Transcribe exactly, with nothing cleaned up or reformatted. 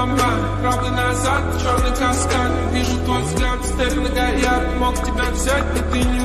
бомба, правда назад, черный каскад. Вижу твой взгляд, степь многоярд. Мог тебя взять, но ты не